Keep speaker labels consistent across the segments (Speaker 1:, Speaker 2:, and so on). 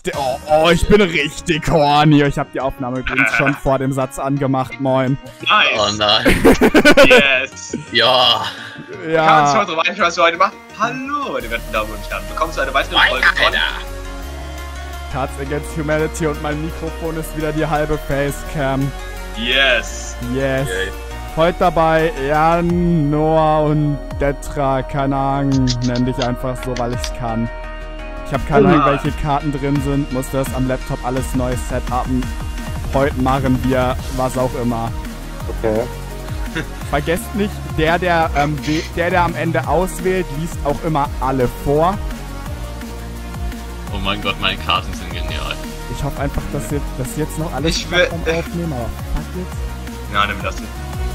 Speaker 1: ich bin richtig horny. Ich habe die Aufnahme übrigens schon vor dem Satz angemacht. Moin.
Speaker 2: Nice.
Speaker 3: Oh nein.
Speaker 2: Yes.
Speaker 3: Ja.
Speaker 2: Ja. Kann man sich mal drauf einstellen, was wir heute machen? Hallo, meine werten Damen und Herren. Willkommen zu einer weiteren Folge von
Speaker 1: Cards Against Humanity und mein Mikrofon ist wieder die halbe Facecam.
Speaker 2: Yes.
Speaker 1: Yes. Yay. Heute dabei Jan, Noah und Detra. Keine Ahnung, nenn dich einfach so, weil ich's kann. Ich habe keine Ahnung, welche Karten drin sind. Musste das am Laptop alles neu setupen. Heute machen wir was auch immer.
Speaker 4: Okay.
Speaker 1: Vergesst nicht, der am Ende auswählt, liest auch immer alle vor.
Speaker 3: Oh mein Gott, meine Karten sind genial.
Speaker 1: Ich hoffe einfach, dass jetzt noch alles aufnehmen, aber fuck jetzt.
Speaker 2: Ja, nimm das hier.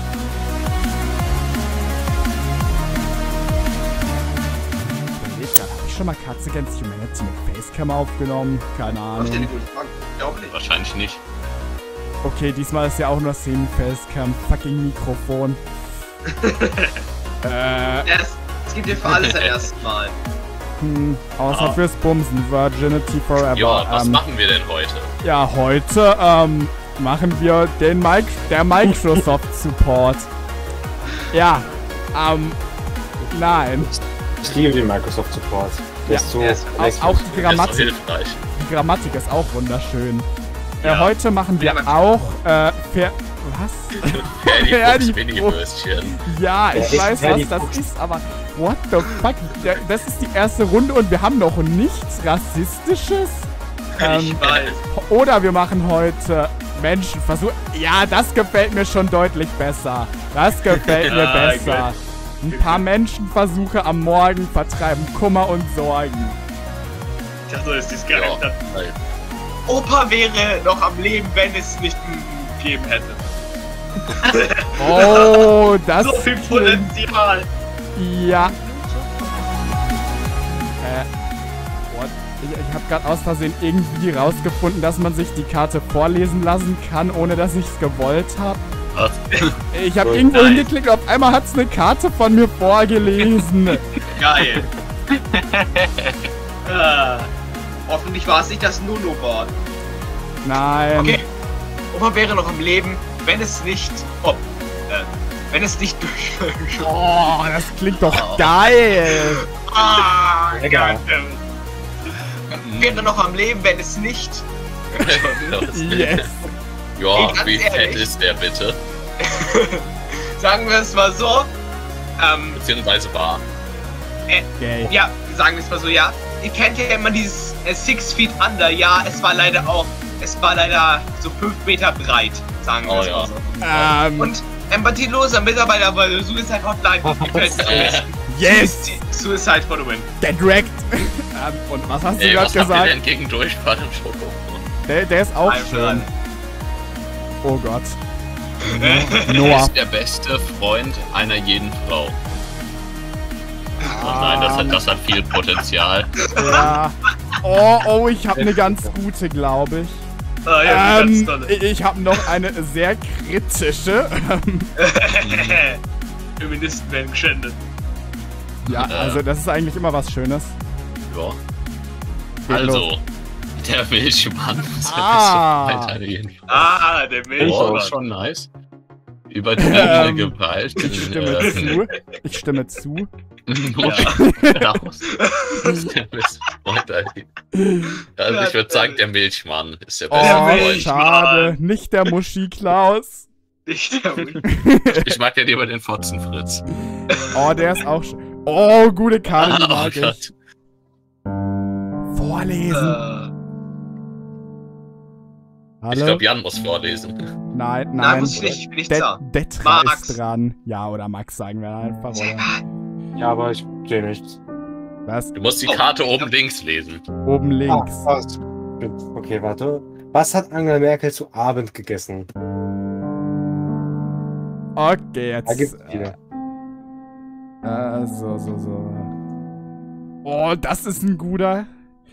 Speaker 1: Habe ich schon mal Cards Against Humanity mit Facecam aufgenommen? Keine Ahnung.
Speaker 2: Ich glaube nicht.
Speaker 3: Wahrscheinlich nicht.
Speaker 1: Okay, diesmal ist ja auch nur Semi-Facecam. Fucking Mikrofon.
Speaker 2: Es gibt hier für alles ein erstes Mal.
Speaker 1: Außer fürs Bumsen. Virginity Forever.
Speaker 3: Ja, was machen wir denn heute?
Speaker 1: Ja, heute machen wir der Microsoft Support. Ja, nein.
Speaker 4: Ich liebe den Microsoft Support. Der ist so
Speaker 1: auch die Grammatik.
Speaker 3: Ist doch hilfreich.
Speaker 1: Die Grammatik ist auch wunderschön.
Speaker 3: Ja.
Speaker 1: Heute machen wir auch was?
Speaker 3: Mini-Würstchen.
Speaker 1: Ja, ich weiß, was das ist, aber what the fuck? Das ist die erste Runde und wir haben noch nichts Rassistisches.
Speaker 2: Ich weiß.
Speaker 1: Oder wir machen heute Menschenversuche. Ja, das gefällt mir schon deutlich besser. Das gefällt mir besser. Ein paar Menschenversuche am Morgen vertreiben Kummer und Sorgen.
Speaker 2: Ich dachte, das ist geil. Ja. Opa wäre noch am Leben, wenn es nicht gegeben hätte.
Speaker 1: Oh, das
Speaker 2: so viel Potenzial.
Speaker 1: Ja. Ich habe gerade aus Versehen irgendwie rausgefunden, dass man sich die Karte vorlesen lassen kann, ohne dass ich es gewollt habe.
Speaker 3: Was?
Speaker 1: Ich habe irgendwo hingeklickt und auf einmal hat es eine Karte von mir vorgelesen.
Speaker 2: Geil. Hoffentlich war es nicht das Nuno-Wort.
Speaker 1: Nein.
Speaker 2: Okay. Opa wäre noch am Leben, wenn es nicht... wenn es nicht durch...
Speaker 1: Oh, das klingt doch geil.
Speaker 2: Egal. Wäre noch am Leben, wenn es nicht...
Speaker 1: Yes.
Speaker 3: Ja, wie fett ist der bitte?
Speaker 2: Sagen wir es mal so.
Speaker 3: Beziehungsweise war.
Speaker 1: Okay.
Speaker 2: Ja, sagen wir es mal so, ja. Ihr kennt ja immer dieses 6 Feet Under. Ja, es war leider so 5 Meter breit, sagen wir es mal so. Und empathieloser Mitarbeiter bei der Suicide Hotline.
Speaker 1: Yes!
Speaker 2: Suicide for the win.
Speaker 1: Get wrecked. Und was hast du gerade gesagt?
Speaker 3: Was habt ihr denn gegen Durchfall im Schoko?
Speaker 1: Der ist auch schön. Oh Gott.
Speaker 3: Noah ist der beste Freund einer jeden Frau. Oh nein, das hat viel Potenzial.
Speaker 1: Ja. Oh, ich habe eine ganz gute, glaube ich.
Speaker 2: Ja, ganz tolle.
Speaker 1: Ich habe noch eine sehr kritische.
Speaker 2: Feministen werden geschändet.
Speaker 1: Ja, also das ist eigentlich immer was Schönes.
Speaker 3: Ja. Also, der Milchmann ist der beste Freund einer jeden Frau.
Speaker 2: Der Milchmann.
Speaker 3: Oh, schon nice. Über die Gewalt.
Speaker 1: Ich stimme zu.
Speaker 3: Also ich würde sagen, der Milchmann ist der beste Freund.
Speaker 1: Schade, nicht der Muschi-Klaus.
Speaker 3: Ich mag ja lieber den Fotzenfritz.
Speaker 1: Oh, der ist auch schön. Oh, gute Karte, die mag ich. Vorlesen. Hallo?
Speaker 3: Ich glaube, Jan muss vorlesen.
Speaker 1: Nein.
Speaker 2: Muss ich nicht da.
Speaker 1: Detra ist dran. Ja, oder Max sagen wir einfach, oder?
Speaker 4: Ja, aber ich sehe nichts.
Speaker 1: Was?
Speaker 3: Du musst die Karte oben links lesen.
Speaker 1: Oben links.
Speaker 4: Okay, warte. Was hat Angela Merkel zu Abend gegessen?
Speaker 1: Okay, jetzt.
Speaker 4: Da gibt's wieder.
Speaker 1: So. Oh, das ist ein guter.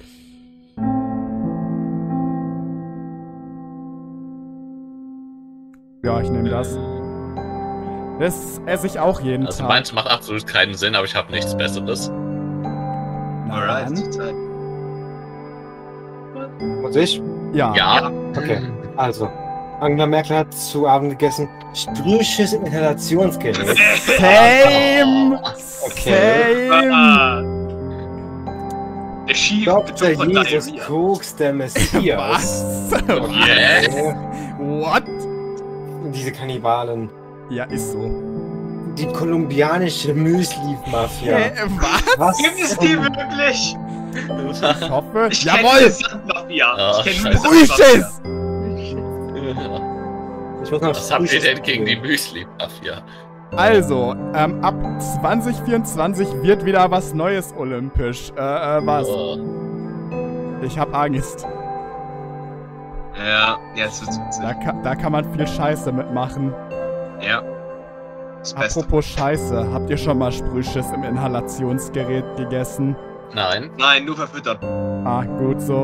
Speaker 1: Ja, ich nehme das. Das esse ich auch jeden Tag.
Speaker 3: Also meins macht absolut keinen Sinn, aber ich habe nichts Besseres.
Speaker 2: Alright.
Speaker 4: Muss ich?
Speaker 1: Ja.
Speaker 3: Ja.
Speaker 4: Okay, also. Angela Merkel hat zu Abend gegessen Sprühschiss im Inhalationsgerät.
Speaker 1: Same!
Speaker 4: Okay.
Speaker 1: Same!
Speaker 2: Der Schief
Speaker 4: Dr. Jesus Koks, der Messias.
Speaker 1: Was?
Speaker 4: Okay.
Speaker 1: What?
Speaker 4: Diese Kannibalen.
Speaker 1: Ja, ist so.
Speaker 4: Die kolumbianische Müsli-Mafia.
Speaker 1: Was?
Speaker 2: Gibt es die wirklich?
Speaker 1: Ich hoffe.
Speaker 2: Ich
Speaker 1: Jawohl!
Speaker 2: kenne Sandmafia.
Speaker 3: Oh,
Speaker 2: Ich kenne
Speaker 1: Frühschiss!
Speaker 4: Ich muss noch
Speaker 3: Was habt ihr denn gegen die Müsli-Mafia?
Speaker 1: Also, ab 2024 wird wieder was Neues olympisch. Was?
Speaker 3: Oh.
Speaker 1: Ich hab Angst.
Speaker 2: Ja, jetzt wird's witzig.
Speaker 1: Da kann man viel Scheiße mitmachen.
Speaker 2: Ja. Das Beste.
Speaker 1: Apropos Scheiße, habt ihr schon mal Sprühschiss im Inhalationsgerät gegessen?
Speaker 3: Nein.
Speaker 2: Nein, nur verfüttert.
Speaker 1: Ah, gut so.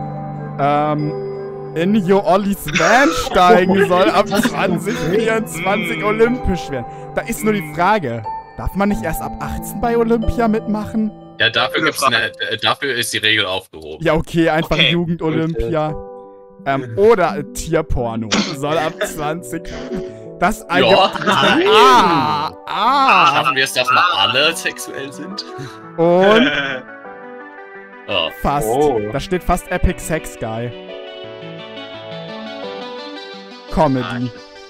Speaker 1: In Jo Ollis Van steigen soll ab 2024 olympisch werden. Da ist nur die Frage, darf man nicht erst ab 18 bei Olympia mitmachen?
Speaker 3: Ja, dafür ist die Regel aufgehoben.
Speaker 1: Ja, okay, einfach
Speaker 2: Okay.
Speaker 1: Jugend-Olympia. Oder Tierporno soll ab 20. Das
Speaker 3: Ja. Schaffen wir es, dass mal alle sexuell sind?
Speaker 1: Und
Speaker 3: Oh.
Speaker 1: fast.
Speaker 4: Oh.
Speaker 1: Da steht fast Epic Sex Guy. Comedy.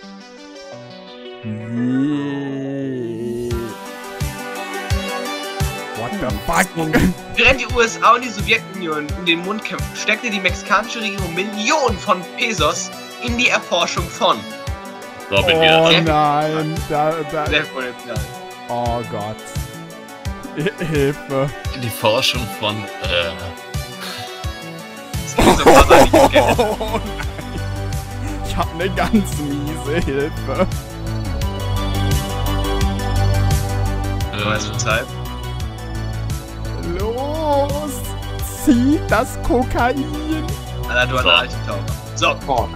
Speaker 1: What the fuck?
Speaker 2: Während die USA und die Sowjetunion in den Mund kämpfen, steckte die mexikanische Regierung Millionen von Pesos in die Erforschung von.
Speaker 3: So, bin
Speaker 1: Oh
Speaker 3: wieder.
Speaker 1: nein.
Speaker 2: Sehr cool, ja.
Speaker 1: Oh Gott. Hilfe.
Speaker 3: Die Forschung von,
Speaker 2: Das ist so ein paar, die ich kenne.
Speaker 1: Oh nein. Ich hab ne ganz miese Hilfe.
Speaker 2: Was für Zeit?
Speaker 1: Los! Zieh das Kokain!
Speaker 2: Alter, du
Speaker 3: So.
Speaker 2: alte Tauber. So,
Speaker 4: Pork.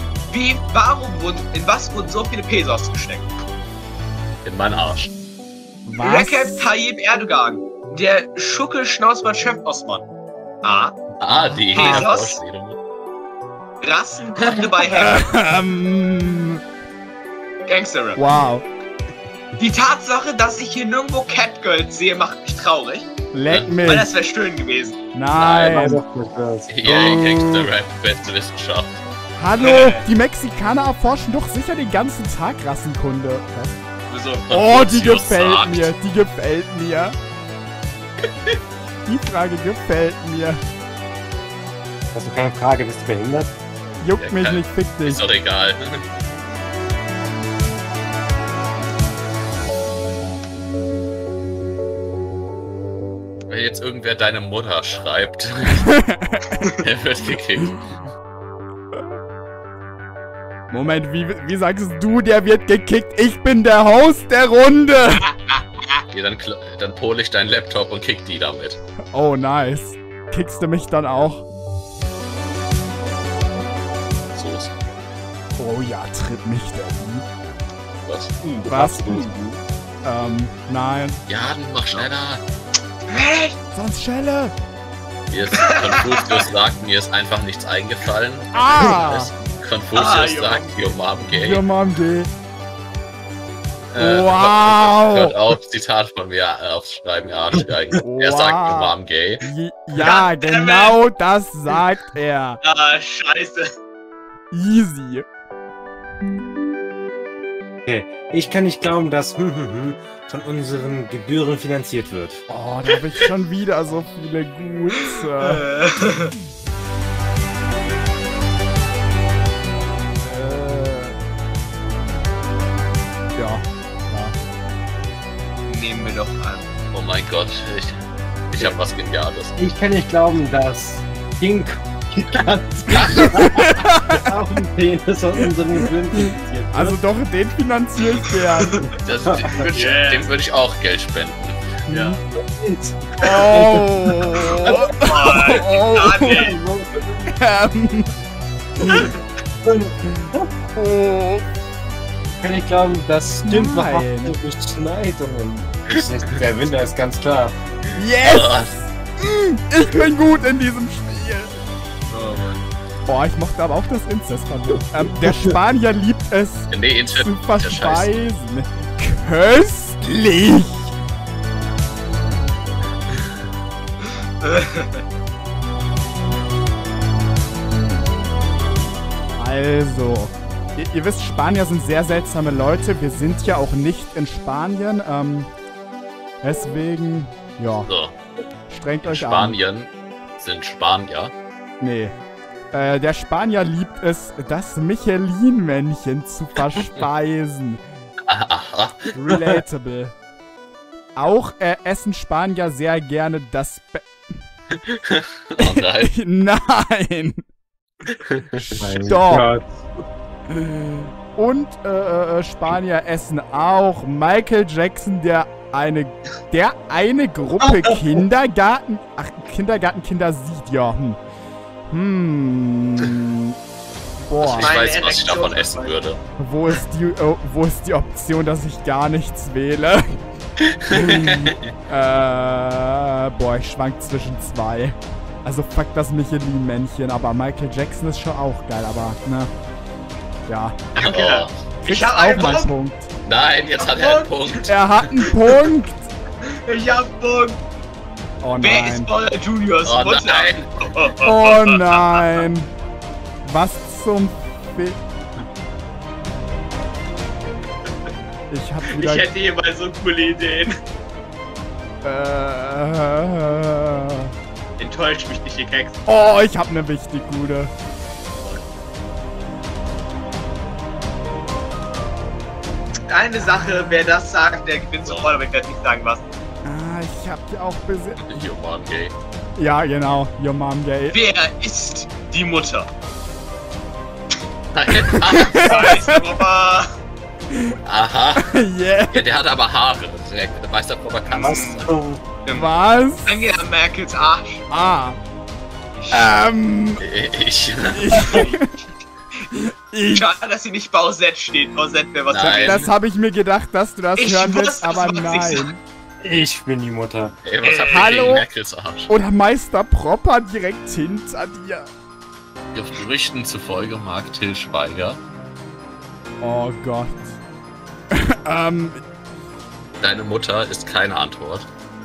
Speaker 2: in was wurden so viele Pesos gesteckt?
Speaker 3: in meinen Arsch.
Speaker 1: Was?
Speaker 2: Recep Tayyip Erdogan, der Schuckelschnauzbart-Chef Osman. A.
Speaker 3: Die
Speaker 2: Pesos?
Speaker 3: Vorstellung.
Speaker 2: Rassenkunde bei Hacker. Gangster-Rap.
Speaker 1: Wow.
Speaker 2: Die Tatsache, dass ich hier nirgendwo Catgirls sehe, macht mich traurig.
Speaker 1: Leck mich.
Speaker 2: Weil das wäre schön gewesen.
Speaker 1: Nein.
Speaker 3: Yay, Gangster-Rap, beste Wissenschaft.
Speaker 1: Hallo, die Mexikaner erforschen doch sicher den ganzen Tag Rassenkunde. Was?
Speaker 2: Wieso?
Speaker 1: Oh, die
Speaker 3: Konfuzius
Speaker 1: gefällt
Speaker 3: sagt.
Speaker 1: mir. Die gefällt mir. Die Frage gefällt mir.
Speaker 4: Hast du keine Frage, bist du behindert?
Speaker 1: Juckt
Speaker 3: Ja,
Speaker 1: mich
Speaker 3: kein-
Speaker 1: nicht, fick dich.
Speaker 3: Ist doch egal. Wenn jetzt irgendwer deine Mutter schreibt, der wird gekickt.
Speaker 1: Moment, wie sagst du, der wird gekickt? Ich bin der Host der Runde.
Speaker 3: Ja, dann pole ich deinen Laptop und kick die damit.
Speaker 1: Oh, nice. Kickst du mich dann auch?
Speaker 3: So ist
Speaker 1: Oh ja, tritt mich der Lieb.
Speaker 3: was.
Speaker 1: Was? Nein.
Speaker 3: Ja, dann mach schneller.
Speaker 1: Sonst Schelle.
Speaker 3: Konfuzius sagt, mir ist einfach nichts eingefallen.
Speaker 1: Ah!
Speaker 3: Konfuzius
Speaker 2: Junge.
Speaker 3: sagt, your mom gay.
Speaker 1: Your mom gay.
Speaker 3: Hört
Speaker 1: Wow!
Speaker 3: auf, Zitat von mir aufschreiben, ja, Arschgeigen. Er sagt, your mom gay.
Speaker 1: Ja, genau das sagt er.
Speaker 2: Ah, scheiße.
Speaker 1: Easy.
Speaker 4: Okay, ich kann nicht glauben, dass von unseren Gebühren finanziert wird.
Speaker 1: Oh, da habe ich schon wieder so viele Gute. Ja.
Speaker 2: Nehmen wir doch an.
Speaker 3: Oh mein Gott, ich hab was Geniales.
Speaker 4: Ich kann nicht glauben, dass King auch ein Penis von unseren Gebühren finanziert wird.
Speaker 1: Also doch, den finanziere ich gern.
Speaker 3: Dem würde ich auch Geld spenden.
Speaker 2: Ja.
Speaker 1: Oh. Oh. Oh.
Speaker 4: Kann ich glauben, das stimmt
Speaker 1: Nein.
Speaker 4: wahrhaftige Beschneidungen. Der Winter ist ganz klar.
Speaker 1: Yes! Ich bin gut in diesem Spiel.
Speaker 2: Oh mein
Speaker 1: Boah, ich mochte aber auch das Inzest von mir. Der Spanier liebt es zu verspeisen. Köstlich! Also, ihr wisst, Spanier sind sehr seltsame Leute. Wir sind ja auch nicht in Spanien. Deswegen, ja,
Speaker 3: so.
Speaker 1: Strengt euch an.
Speaker 3: Spanien sind Spanier.
Speaker 1: Nee. Der Spanier liebt es, das Michelin-Männchen zu verspeisen.
Speaker 3: Aha.
Speaker 1: Relatable. Auch essen Spanier sehr gerne das
Speaker 3: Oh
Speaker 1: Nein! Stopp! Und Spanier essen auch Michael Jackson, der eine Gruppe Kindergartenkinder sieht, ja. Boah.
Speaker 3: Ich weiß, was ich davon essen würde.
Speaker 1: Wo ist die Option, dass ich gar nichts wähle? Boah, ich schwank zwischen zwei. Also fuck das Michelin-Männchen, aber Michael Jackson ist schon auch geil, aber ne. Ja.
Speaker 3: Oh.
Speaker 2: Ich hab einen
Speaker 3: Punkt. Nein, jetzt hat er einen Punkt.
Speaker 1: Er hat einen Punkt.
Speaker 2: Ich hab einen Punkt.
Speaker 1: Oh nein.
Speaker 2: Wer ist Paula Juniors Mutter?
Speaker 3: Nein.
Speaker 1: Oh nein. Was zum Ich hab wieder...
Speaker 2: Ich hätte hier mal so coole Ideen. Enttäuscht mich nicht, ihr Keks.
Speaker 1: Oh, ich hab eine richtig gute.
Speaker 2: Eine Sache, wer das sagt, der gewinnt sofort, aber ich werde nicht sagen, was.
Speaker 1: Ich hab die auch besitzt.
Speaker 3: Your mom gay.
Speaker 1: Ja, genau. Your mom gay.
Speaker 2: Wer ist die Mutter?
Speaker 3: Nein.
Speaker 2: Papa.
Speaker 3: Aha.
Speaker 1: Yeah.
Speaker 3: Ja, der hat aber Haare. Der weiß der Papa kann
Speaker 4: Was?
Speaker 1: Was?
Speaker 2: Angela Merkels Arsch.
Speaker 1: Ah.
Speaker 2: Schade, dass sie nicht Bausett steht. Bausett wäre was.
Speaker 3: Nein.
Speaker 1: Das habe ich mir gedacht, dass du das hören willst, aber
Speaker 2: was
Speaker 1: nein.
Speaker 4: Ich bin die Mutter.
Speaker 3: Ey, was habt ihr
Speaker 1: Hallo?
Speaker 3: gegen Merkels Arsch?
Speaker 1: Oder Meister Propper direkt hinter dir.
Speaker 3: Gerüchten zufolge mag Til Schweiger
Speaker 1: Oh Gott.
Speaker 3: deine Mutter ist keine Antwort.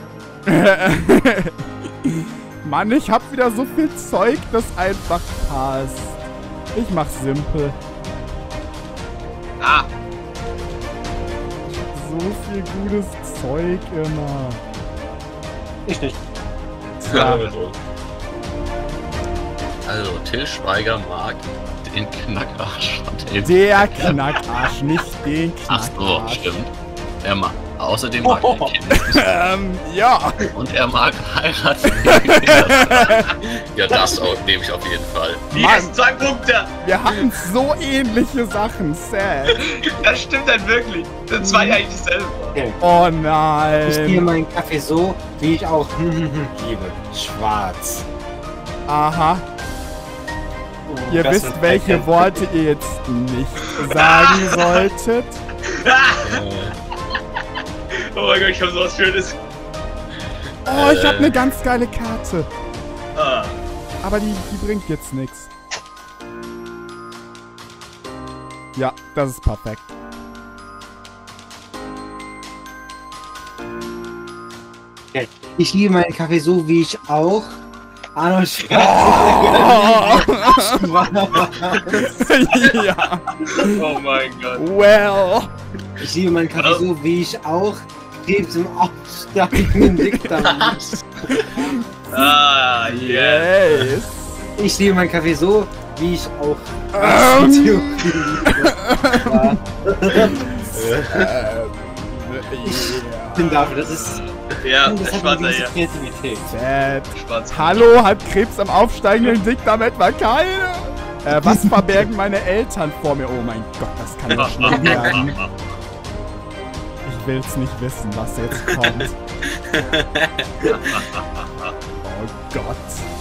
Speaker 1: Mann, ich hab wieder so viel Zeug, das einfach passt. Ich mach simpel.
Speaker 2: Ah.
Speaker 1: So viel gutes Zeug immer.
Speaker 4: Ich nicht.
Speaker 1: Ja.
Speaker 3: Also, Til Schweiger mag den Knackarsch von dem.
Speaker 1: Der Knackarsch, nicht den
Speaker 3: Ach
Speaker 1: Knackarsch.
Speaker 3: so, stimmt. Er mag. Außerdem mag er Kinder.
Speaker 1: Ja.
Speaker 3: Und er mag heiraten. Ja, das nehme ich auf jeden Fall.
Speaker 2: Yes, 2 Punkte!
Speaker 1: Wir hatten so ähnliche Sachen, sad.
Speaker 2: Das stimmt dann wirklich. Das sind 2 eigentlich dasselbe.
Speaker 4: Okay.
Speaker 1: Oh
Speaker 4: Ich liebe
Speaker 1: nein.
Speaker 4: meinen Kaffee so, wie ich auch liebe. Schwarz.
Speaker 1: Aha. Ihr
Speaker 4: Das
Speaker 1: wisst,
Speaker 4: wird
Speaker 1: welche
Speaker 4: ein-
Speaker 1: Worte ihr jetzt nicht sagen solltet.
Speaker 2: Oh mein Gott, ich hab sowas Schönes.
Speaker 1: Oh, ich habe eine ganz geile Karte.
Speaker 2: Ah.
Speaker 1: Aber die bringt jetzt nichts. Ja, das ist perfekt.
Speaker 4: Okay. Ich liebe meinen Kaffee so, wie ich auch Arnold Schwarzenegger.
Speaker 1: Ja.
Speaker 2: Oh mein Gott.
Speaker 1: Well.
Speaker 4: Ich liebe meinen Kaffee so, wie ich auch Krebs im aufsteigenden Dickdarm.
Speaker 2: Ah, yeah.
Speaker 1: Yes.
Speaker 4: Ich liebe meinen Kaffee so, wie ich auch Ich bin dafür, das ist...
Speaker 2: Ja,
Speaker 4: das hat
Speaker 2: Schwarzer
Speaker 4: eine gewisse
Speaker 2: hier.
Speaker 4: Kreativität.
Speaker 1: Sad.
Speaker 2: Schwarzer.
Speaker 1: Hallo, hat Krebs am aufsteigenden Dickdarm etwa keine? Was verbergen meine Eltern vor mir? Oh mein Gott, das kann ja schlimm werden. Ich will's nicht wissen, was jetzt kommt. Oh Gott.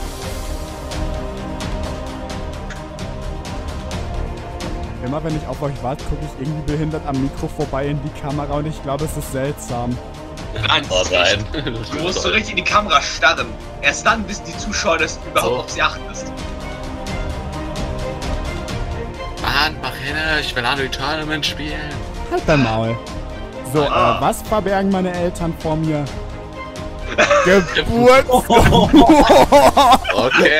Speaker 1: Immer wenn ich auf euch warte, gucke ich irgendwie behindert am Mikro vorbei in die Kamera und ich glaube, es ist seltsam.
Speaker 2: Nein,
Speaker 3: Oh nein.
Speaker 2: du musst so richtig in die Kamera starren. Erst dann wissen die Zuschauer, dass du überhaupt auf sie achtest.
Speaker 3: Hand, mach hin, ich will Unreal Tournament spielen.
Speaker 1: Halt dein Maul. So, was verbergen meine Eltern vor mir? Geburtstag.
Speaker 3: Okay.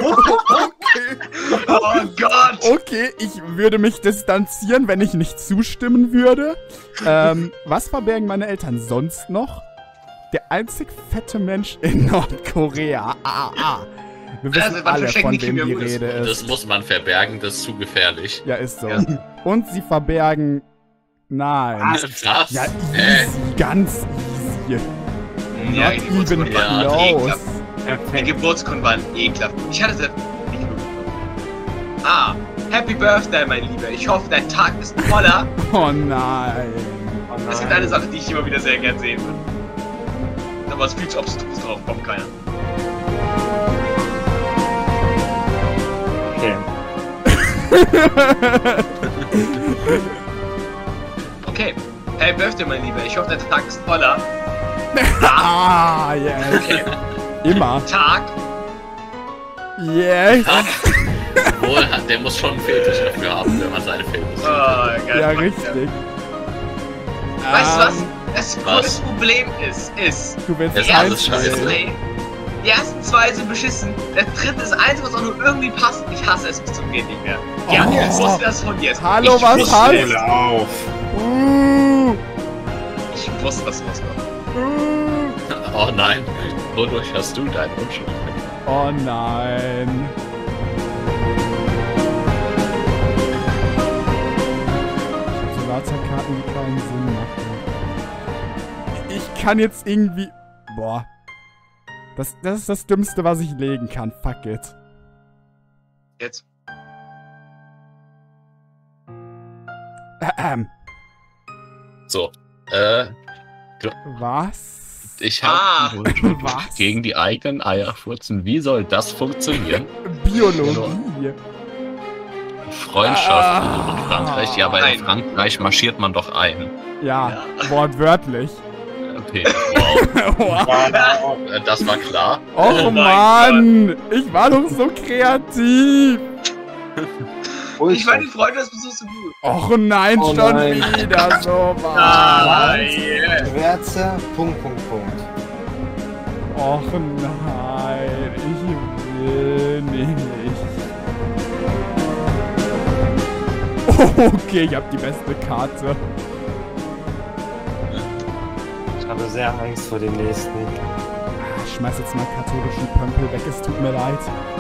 Speaker 2: Oh Gott.
Speaker 1: Okay, ich würde mich distanzieren, wenn ich nicht zustimmen würde. Was verbergen meine Eltern sonst noch? Der einzig fette Mensch in Nordkorea. Wir wissen alle, von wem die Rede ist.
Speaker 3: Das muss man verbergen, das ist zu gefährlich.
Speaker 1: Ja, ist so. Und sie verbergen... Nein.
Speaker 3: Was?
Speaker 1: Ja, easy, ganz easy.
Speaker 2: Ja,
Speaker 1: Not
Speaker 2: die
Speaker 1: even
Speaker 2: Geburtsurkunden waren
Speaker 1: close.
Speaker 2: ekelhaft. Die Geburtskunden waren ekelhaft. Ich hatte sie nicht mitbekommen. Happy Birthday, mein Lieber. Ich hoffe, dein Tag ist voller.
Speaker 1: Oh nein.
Speaker 2: Das ist eine Sache, die ich immer wieder sehr gern sehen würde. Aber es ist viel zu obstrus drauf, kommt keiner.
Speaker 4: Okay.
Speaker 2: Okay. Happy Birthday, mein Lieber. Ich hoffe, dein Tag ist voller.
Speaker 1: Yes.
Speaker 2: Okay.
Speaker 1: Immer.
Speaker 2: Tag.
Speaker 1: Yes.
Speaker 3: Wohl, der muss schon einen Fetisch dafür haben, wenn man seine Filme sieht.
Speaker 2: Geil.
Speaker 1: Ja, richtig.
Speaker 2: Weißt du was? Das größte Problem ist,
Speaker 1: Du willst
Speaker 3: Das ist
Speaker 1: eins
Speaker 3: alles scheiße.
Speaker 1: sehen.
Speaker 2: die ersten zwei sind beschissen. Der dritte ist eins, was auch nur irgendwie passt. Ich hasse es bis zum Geht nicht mehr. Ja,
Speaker 1: Oh.
Speaker 2: ich wusste das von dir.
Speaker 1: Hallo,
Speaker 2: Ich
Speaker 1: was
Speaker 2: wusste
Speaker 1: hast
Speaker 2: es.
Speaker 1: du?
Speaker 4: auf.
Speaker 2: Ich wusste, dass was kommt.
Speaker 3: Oh nein, wodurch hast du deinen Unschuld?
Speaker 1: Oh nein. So Laserkarten, die keinen Sinn machen. Ich kann jetzt irgendwie... Boah. Das ist das Dümmste, was ich legen kann. Fuck it.
Speaker 2: Jetzt.
Speaker 3: So,
Speaker 1: Was?
Speaker 3: ich habe
Speaker 1: Was?
Speaker 3: gegen die eigenen Eier furzen. Wie soll das funktionieren?
Speaker 1: Biologie.
Speaker 3: Freundschaften in Frankreich. Ja, aber in Frankreich marschiert man doch ein.
Speaker 1: Ja, wortwörtlich.
Speaker 3: Okay, wow.
Speaker 1: Wow.
Speaker 3: Das war klar.
Speaker 1: Och Mann, ich war doch so kreativ.
Speaker 2: Ich war die Freude, das bist du so gut.
Speaker 1: Och nein,
Speaker 4: Oh
Speaker 1: schon
Speaker 4: nein.
Speaker 1: wieder so was.
Speaker 2: Nein.
Speaker 4: Schwärze, Punkt.
Speaker 1: Och nein, ich will nicht. Okay, ich hab die beste Karte.
Speaker 4: Ich habe sehr Angst vor dem nächsten.
Speaker 1: Ich schmeiß jetzt mal katholischen Pömpel weg, es tut mir leid.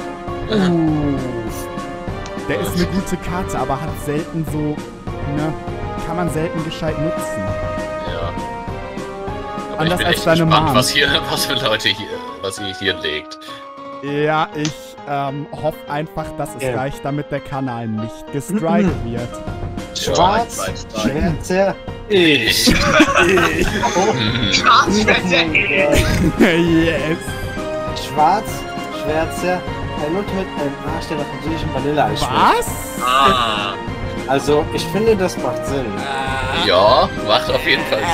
Speaker 1: Der ist eine gute Karte, aber hat selten so, ne, kann man selten gescheit nutzen.
Speaker 3: Ja. Aber
Speaker 1: Anders
Speaker 3: ich bin
Speaker 1: als
Speaker 3: echt
Speaker 1: deine
Speaker 3: gespannt,
Speaker 1: Mom.
Speaker 3: was für Leute hier, was ihr hier legt.
Speaker 1: Ja, ich hoffe einfach, dass es
Speaker 4: Ja.
Speaker 1: reicht, damit der Kanal nicht gestrikt wird.
Speaker 4: Schwarz, Schwärze, ich.
Speaker 2: Schwarzschwänze.
Speaker 1: Yes.
Speaker 4: Schwarz, Schwärze, ein Nutte mit einem Arsch, der nach französischen Vanilleeis schmeckt.
Speaker 1: Was?
Speaker 4: Also, ich finde, das macht Sinn.
Speaker 3: Ja, macht auf jeden Fall Sinn.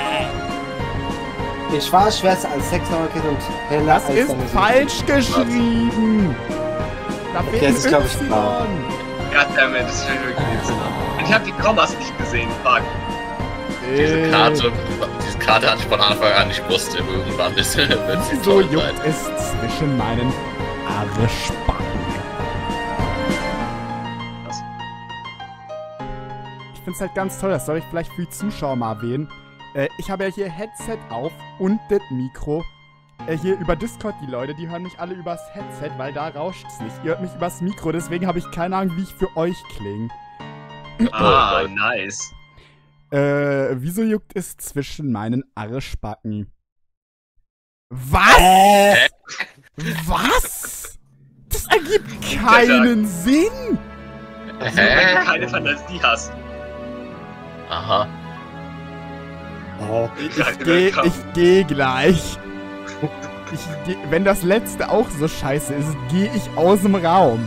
Speaker 4: Ich schwarz, Schwärze als Sexnauerkette und heller
Speaker 1: Das
Speaker 4: als
Speaker 1: ist
Speaker 4: deine
Speaker 1: falsch geschrieben. Da fehlt
Speaker 4: Okay, das ist, glaub ich,
Speaker 1: Y.
Speaker 4: klar.
Speaker 2: Goddammit, das ist wirklich jetzt. Ich hab die Kommas nicht gesehen, fuck.
Speaker 3: Diese Karte hatte ich von Anfang an nicht gewusst. Irgendwann wird sie
Speaker 1: So
Speaker 3: toll sein.
Speaker 1: juckt es zwischen meinen Arschbacken. Ich find's halt ganz toll, das soll ich vielleicht für die Zuschauer mal erwähnen. Ich habe ja hier Headset auf und das Mikro. Hier über Discord, die Leute, die hören mich alle übers Headset, weil da rauscht's nicht. Ihr hört mich übers Mikro, deswegen habe ich keine Ahnung, wie ich für euch klinge.
Speaker 2: Nice.
Speaker 1: Wieso juckt es zwischen meinen Arschbacken? Was? Was? Das ergibt keinen Sinn!
Speaker 2: Also, wenn du keine Fantasie hast.
Speaker 3: Aha.
Speaker 1: Ich geh gleich. Wenn das letzte auch so scheiße ist, gehe ich aus dem Raum.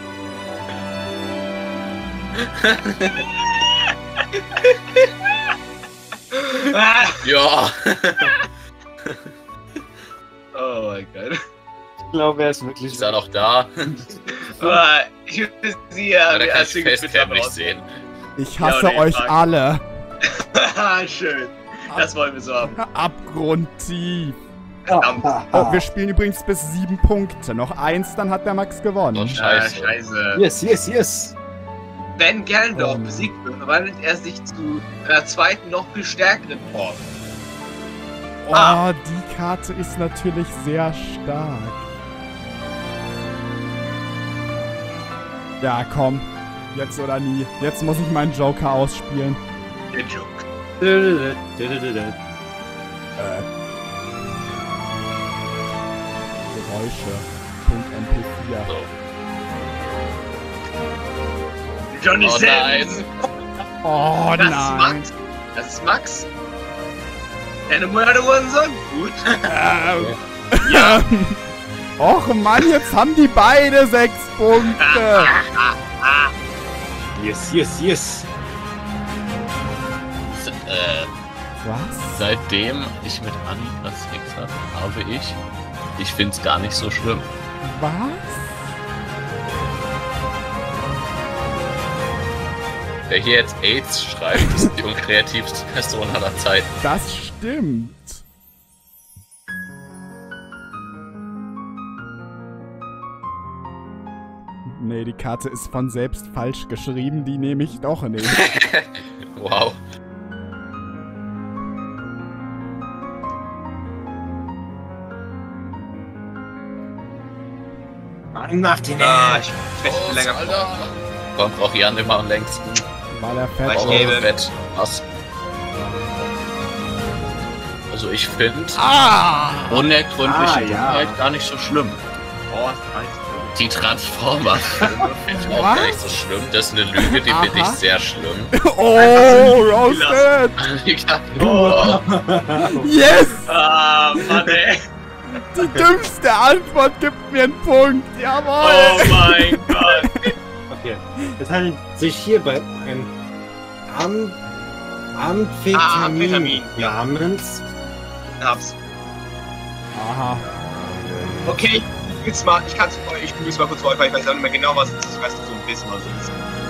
Speaker 3: Ja.
Speaker 2: Oh mein Gott.
Speaker 4: Ich glaube, er ist wirklich.
Speaker 3: Ist er noch da?
Speaker 2: Ich würde sie als
Speaker 3: Facecam nicht sehen.
Speaker 1: Ich hasse euch alle.
Speaker 2: Schön. Das wollen wir so haben.
Speaker 1: Abgrundtief.
Speaker 2: Verdammt.
Speaker 1: Oh, wir spielen übrigens bis 7 Punkte. Noch 1, dann hat der Max gewonnen.
Speaker 3: Oh, scheiße.
Speaker 4: Yes.
Speaker 2: Wenn Ganondorf besiegt wird, verwandelt er sich zu einer zweiten, noch viel stärkeren Form.
Speaker 1: Oh, die Karte ist natürlich sehr stark. Ja, komm. Jetzt oder nie. Jetzt muss ich meinen Joker ausspielen.
Speaker 2: Der Joke.
Speaker 1: Geräusche.mp4.
Speaker 3: So.
Speaker 2: Johnny
Speaker 3: Oh nein.
Speaker 1: Oh
Speaker 2: Das ist
Speaker 1: nein.
Speaker 2: Max. Das ist Max. Deine Mutter Hurensohn? Gut.
Speaker 1: Ja. Och Mann, jetzt haben die beide 6 Punkte.
Speaker 4: Yes.
Speaker 1: Was?
Speaker 3: Seitdem ich mit Anni Platz 6 habe ich find's gar nicht so schlimm.
Speaker 1: Was?
Speaker 3: Wer hier jetzt AIDS schreibt, ist die unkreativste Person aller Zeiten.
Speaker 1: Das stimmt. Nee, die Karte ist von selbst falsch geschrieben, die nehme ich doch nicht.
Speaker 3: Wow.
Speaker 4: Nach den
Speaker 2: Ich werde länger
Speaker 3: Alter. Warum braucht Jan immer am längsten?
Speaker 1: War der
Speaker 2: Weil
Speaker 1: Fett.
Speaker 2: ich gebe.
Speaker 3: Fett. Was? Also ich finde unergründliche Dummheit gar nicht so schlimm.
Speaker 2: Oh, das heißt.
Speaker 3: Die Transformer-Filme finde ich auch gar nicht so schlimm. Das ist eine Lüge, die finde ich sehr schlimm.
Speaker 1: Oh, Roasted!
Speaker 3: Oh.
Speaker 1: Yes!
Speaker 2: Mann, ey.
Speaker 1: Die dümmste Antwort gibt mir einen Punkt. Jawohl!
Speaker 2: Oh mein Gott.
Speaker 4: Okay. Es handelt sich hierbei um ein Amphetamin namens.
Speaker 2: Hab's.
Speaker 1: Aha.
Speaker 2: Okay, ich google mal kurz vor euch, weil ich weiß auch nicht mehr genau, was es ist. Ich weiß nur so ein bisschen, was es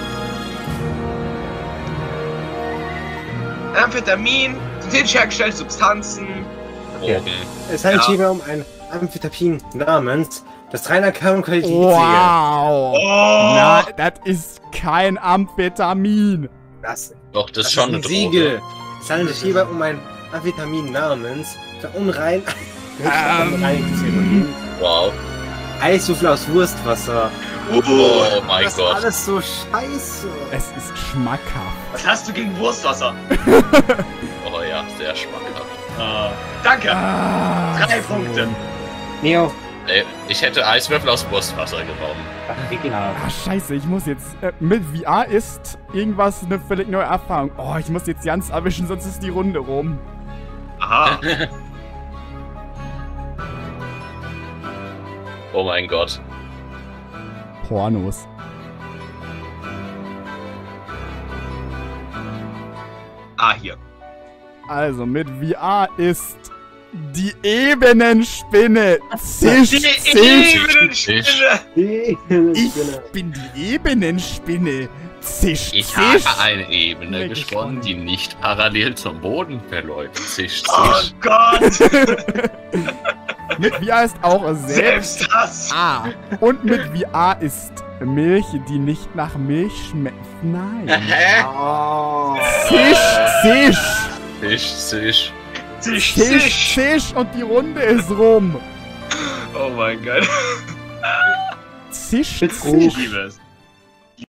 Speaker 2: ist. Amphetamin, synthetisch hergestellte Substanzen.
Speaker 3: Drogen.
Speaker 4: Es handelt hierbei um ein Amphetamin namens das Rainer Qualitätssiegel.
Speaker 1: Wow!
Speaker 2: Oh!
Speaker 1: Na, das ist kein Amphetamin.
Speaker 3: Doch, das ist schon eine
Speaker 4: Siegel.
Speaker 3: Droge.
Speaker 4: Es handelt sich hierbei um ein Amphetamin namens verunreinigtes
Speaker 3: Wow.
Speaker 4: Eiswürfel aus Wurstwasser.
Speaker 3: Oh mein
Speaker 4: Das ist
Speaker 3: Gott.
Speaker 4: alles so scheiße.
Speaker 1: Es ist schmackhaft.
Speaker 2: Was hast du gegen Wurstwasser?
Speaker 3: Oh ja, sehr schmackhaft.
Speaker 2: Danke! 3
Speaker 1: so.
Speaker 2: Punkte.
Speaker 4: Neo.
Speaker 3: Ey, ich hätte Eiswürfel aus Wurstwasser genommen.
Speaker 1: Ah, scheiße, ich muss jetzt... mit VR ist irgendwas eine völlig neue Erfahrung. Oh, ich muss jetzt Jans erwischen, sonst ist die Runde rum.
Speaker 2: Aha.
Speaker 3: Oh mein Gott.
Speaker 1: Pornos.
Speaker 2: Hier.
Speaker 1: Also, mit VR ist die Ebenenspinne. Zisch, zisch. Ich bin die Ebenenspinne. Zisch,
Speaker 3: Ich
Speaker 1: zisch.
Speaker 3: habe eine Ebene
Speaker 1: Nee,
Speaker 3: gesponnen, die nicht parallel zum Boden verläuft. Zisch,
Speaker 2: Oh
Speaker 3: zisch.
Speaker 2: Gott!
Speaker 1: Mit VR ist auch
Speaker 2: Selbst das!
Speaker 1: Und mit VR ist Milch, die nicht nach Milch schmeckt. Nein.
Speaker 4: Oh.
Speaker 1: Zisch, zisch.
Speaker 3: Zisch, zisch.
Speaker 2: Zisch,
Speaker 1: Zisch,
Speaker 2: zisch!
Speaker 1: zisch und die Runde ist rum.
Speaker 2: Oh mein Gott.
Speaker 1: Zisch,
Speaker 4: Betrug.
Speaker 1: zisch.
Speaker 2: Ich liebe es.